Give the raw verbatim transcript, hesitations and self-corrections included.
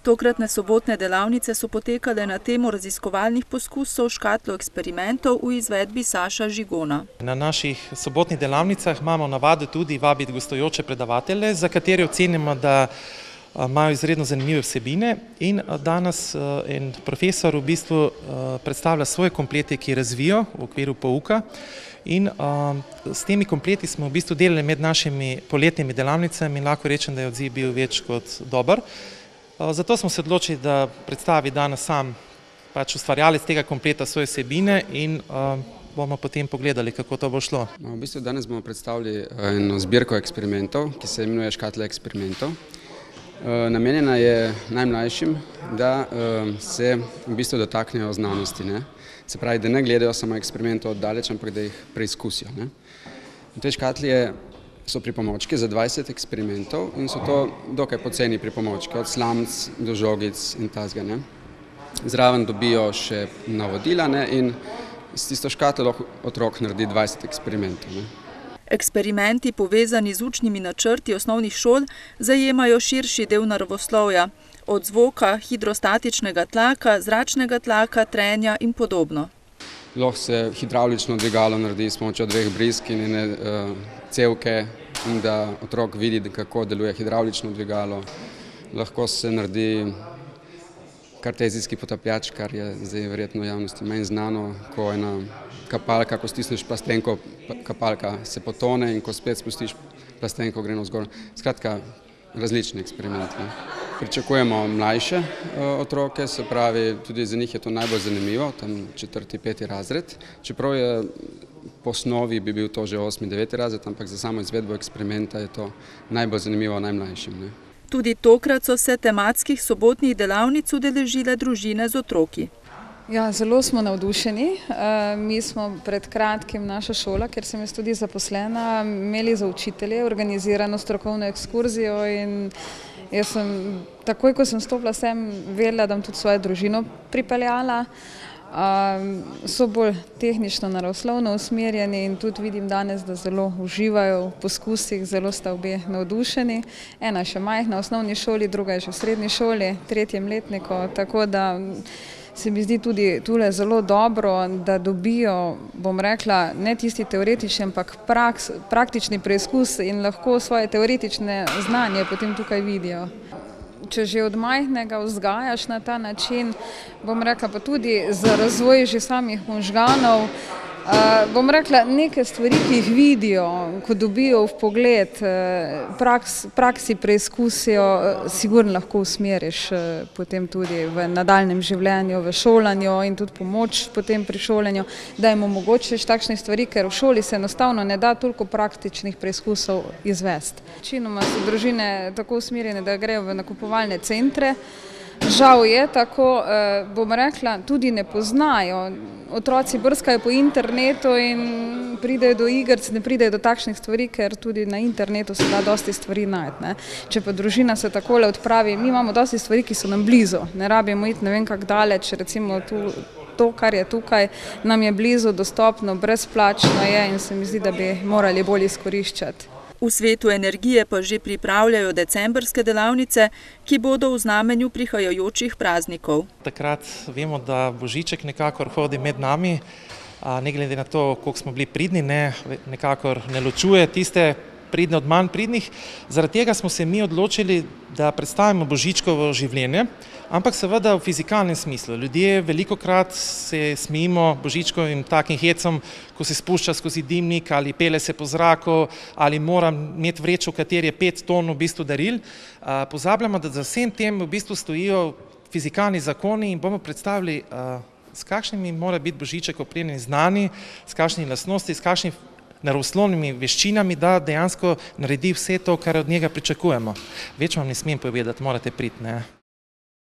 Tokratne sobotne delavnice so potekale na temo raziskovalnih poskusov škatlo eksperimentov v izvedbi Saša Žigona. Na naših sobotnih delavnicah imamo navado tudi vabiti gostujoče predavatelje, za katere ocenimo, da imajo izredno zanimive vsebine, in danes en profesor v bistvu predstavlja svoje komplete, ki razvijo v okviru pouka, in s temi kompleti smo v bistvu delali med našimi poletnimi delavnicami in lahko rečem, da je odziv bil več kot dober. Zato smo se odločili, da predstavi danes sam pač ustvarjalec tega kompleta svoje vsebine in bomo potem pogledali, kako to bo šlo. V bistvu danes bomo predstavili eno zbirko eksperimentov, ki se imenuje Škatla eksperimentov. Namenjena je najmlajšim, da se v bistvu dotaknejo znanosti. Se pravi, da ne gledajo samo eksperimentov oddaleč, ampak da jih preizkusijo. V tej škatli so pripomočki za dvajset eksperimentov in so to dokaj poceni pripomočki, od slamc do žogic in tazga. Zraven dobijo še navodila in s tisto škatlo otrok naredi dvajset eksperimentov. Eksperimenti, povezani z učnimi načrti osnovnih šol, zajemajo širši del naravoslovja, od zvoka, hidrostatičnega tlaka, zračnega tlaka, trenja in podobno. Lahko se hidravlično dvigalo naredi s pomočjo dveh brizg in ene cevke, in da otrok vidi, kako deluje hidravlično dvigalo. Lahko se naredi kartezijski potapljač, kar je zdaj verjetno javnosti manj znano, ko ena kapalka, ko stisneš plastenko, kapalka se potone, in ko spet spustiš plastenko, gre navzgor. Skratka, različni eksperimenti. Pričakujemo mlajše otroke, se pravi, tudi za njih je to najbolj zanimivo, tam četrti, peti razred. Čeprav je po osnovi bi bil to že osmi, deveti razred, ampak za samo izvedbo eksperimenta je to najbolj zanimivo najmlajšim. Tudi tokrat so se tematskih sobotnih delavnic udeležile družine z otroki. Ja, zelo smo navdušeni. Mi smo pred kratkim, naša šola, kjer sem jaz tudi zaposlena, imeli za učitelje organizirano strokovno ekskurzijo in jaz sem, takoj ko sem stopila sem, vedela, da bom tudi svojo družino pripeljala. So bolj tehnično naravoslovno usmerjeni in tudi vidim danes, da zelo uživajo v poskusih, zelo sta obe navdušeni. Ena je še majhna v osnovni šoli, druga je že v srednji šoli, tretjem letniku, tako da se mi zdi tudi tule zelo dobro, da dobijo, bom rekla, ne tisti teoretični, ampak praktični preizkus in lahko svoje teoretične znanje potem tukaj vidijo. Če že od majhnega vzgajaš na ta način, bom rekla, pa tudi za razvoj že samih možganov, bom rekla, neke stvari, ki jih vidijo, ko dobijo v pogled, praksi preizkusijo, sigurno lahko usmeriš potem tudi v nadaljnjem življenju, v šolanju in tudi pomoč potem pri šolanju, da jim omogočiš takšne stvari, ker v šoli se enostavno ne da toliko praktičnih preizkusov izvesti. Večinoma so družine tako usmerjene, da grejo v nakupovalne centre. Žal je tako, bom rekla, tudi ne poznajo. Otroci brskajo po internetu in pridejo do igric, ne pridejo do takšnih stvari, ker tudi na internetu se da dosti stvari najti. Če pa družina se takole odpravi, mi imamo dosti stvari, ki so nam blizu, ne rabimo iti ne vem kako daleč, recimo to, kar je tukaj, nam je blizu, dostopno, brezplačno je in se mi zdi, da bi morali bolj izkoriščati. V svetu energije pa že pripravljajo decembrske delavnice, ki bodo v znamenju prihajajočih praznikov. Takrat vemo, da Božiček nekakor hodi med nami, ne glede na to, koliko smo bili pridni, nekakor ne ločuje tiste pridne od manj pridnih. Zaradi tega smo se mi odločili, da predstavimo Božičkovo življenje, ampak seveda v fizikalnem smislu. Ljudje velikokrat se smejimo Božičkovim takim hecom, ko se spušča skozi dimnik ali pele se po zraku ali mora imeti vrečo, v kateri je pet ton v bistvu daril. Pozabljamo, da za vsem tem v bistvu stojijo fizikalni zakoni in bomo predstavili, s kakšnimi mora biti Božiček opremljen znani, s kakšnimi lastnosti, s kakšnimi naravoslovnimi veščinami, da dejansko naredi vse to, kar od njega pričakujemo. Več vam ne smem povedati, morate priti.